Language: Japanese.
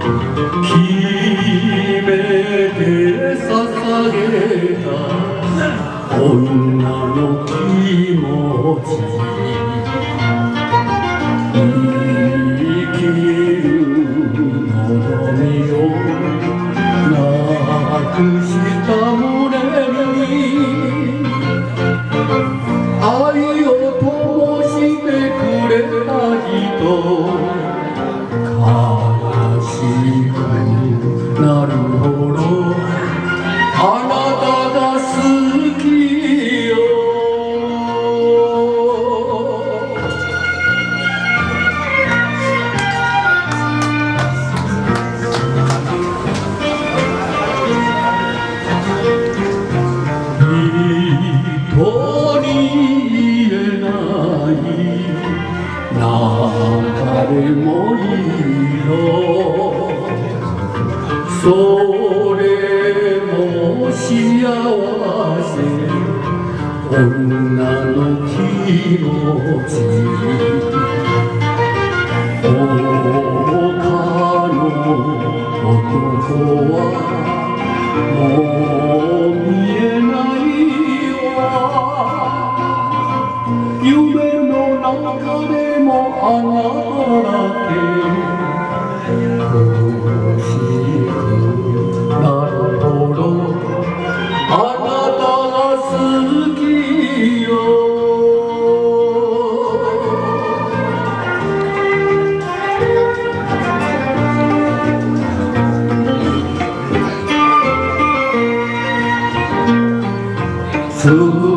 決めて捧げた女の気持ち生きる望みをなくした胸に愛を灯してくれた人悲しくなるほどあなたが好きよ人に言えない誰もいいのそれも幸せ女の気持ち他の男はもう見えないわ夢の中でもあなただけ苦しくなるほどあなたが好きよすぐ